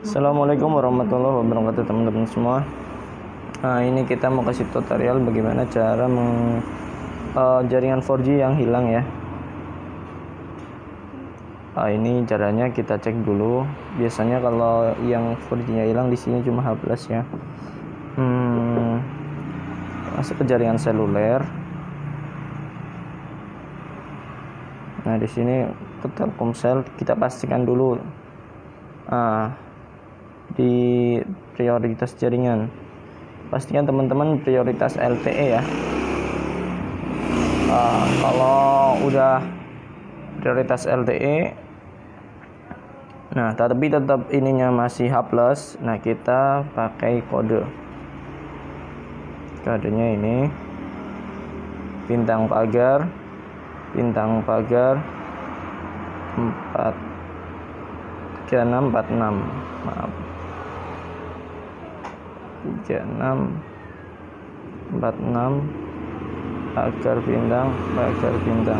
Assalamualaikum warahmatullahi wabarakatuh teman-teman semua. Nah, ini kita mau kasih tutorial bagaimana cara jaringan 4G yang hilang ya. Ini caranya kita cek dulu. Biasanya kalau yang 4G-nya hilang di sini cuma H+ ya. Masuk ke jaringan seluler. Nah, di sini ke Telkomsel kita pastikan dulu. Di prioritas jaringan pastikan teman-teman prioritas LTE ya. Kalau udah prioritas LTE, nah tapi tetap ininya masih H+, nah kita pakai kodenya ini bintang pagar 3646, maaf, 3646 pagar bintang.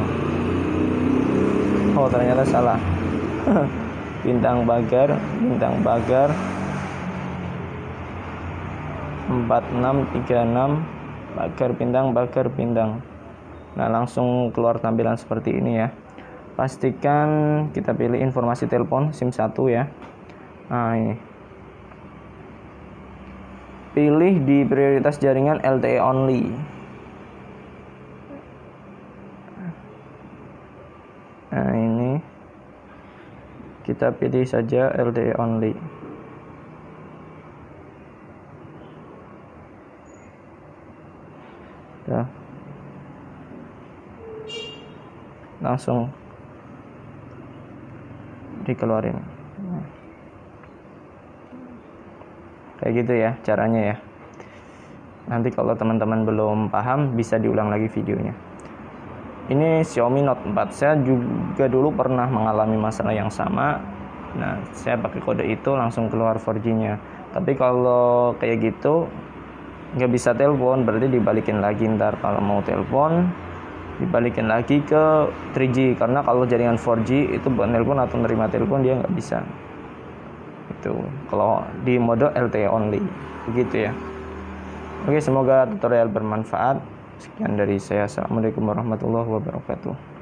Oh, ternyata salah. bintang pagar 4636 pagar bintang. Nah, langsung keluar tampilan seperti ini ya. Pastikan kita pilih informasi telepon SIM 1 ya. Nah, ini pilih di prioritas jaringan LTE only. Nah, ini kita pilih saja LTE only. Ya. Langsung dikeluarin. Kayak gitu ya caranya ya. Nanti kalau teman-teman belum paham bisa diulang lagi videonya. Ini Xiaomi Note 4. Saya juga dulu pernah mengalami masalah yang sama. Nah, saya pakai kode itu langsung keluar 4G-nya. Tapi kalau kayak gitu nggak bisa telepon, berarti dibalikin lagi ntar. Kalau mau telepon dibalikin lagi ke 3G, karena kalau jaringan 4G itu buat telepon atau menerima telepon dia nggak bisa. Itu kalau di mode LTE only begitu ya. Oke, semoga tutorial bermanfaat. Sekian dari saya. Assalamualaikum warahmatullahi wabarakatuh.